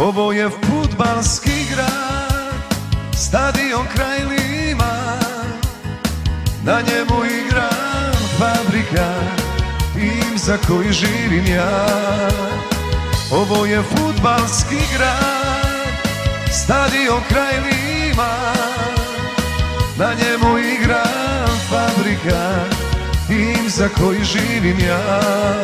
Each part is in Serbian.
Ovo je fudbalski grad, stadion kraj Lima. Na njemu igra Fabrika, tim za koji živim ja. Ovo je fudbalski grad, stadion kraj Lima. Na njemu igra Fabrika, tim za koji živim ja.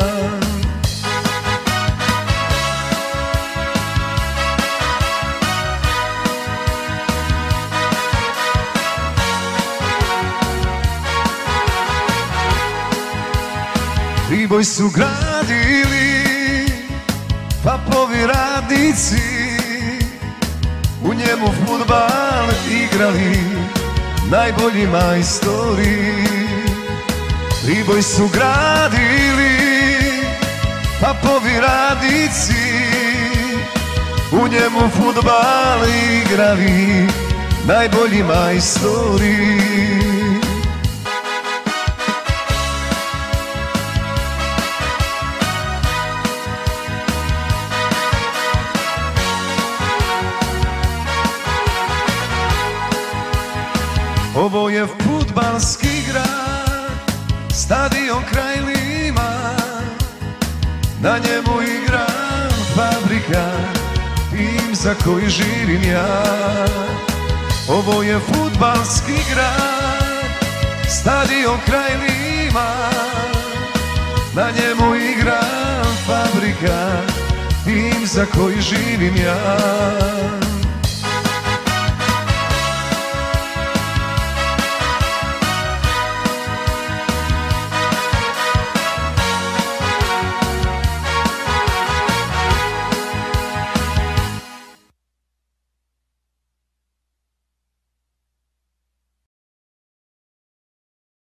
Priboj su gradili papovi radnici, u njemu fudbal igrali najbolji majstori. Priboj su gradili papovi radnici, u njemu fudbal igrali najbolji majstori. Ovo je fudbalski grad, stadion kraj Lima. Na njemu igra Fabrika, tim za koji živim ja. Ovo je fudbalski grad, stadion kraj Lima. Na njemu igra Fabrika, tim za koji živim ja.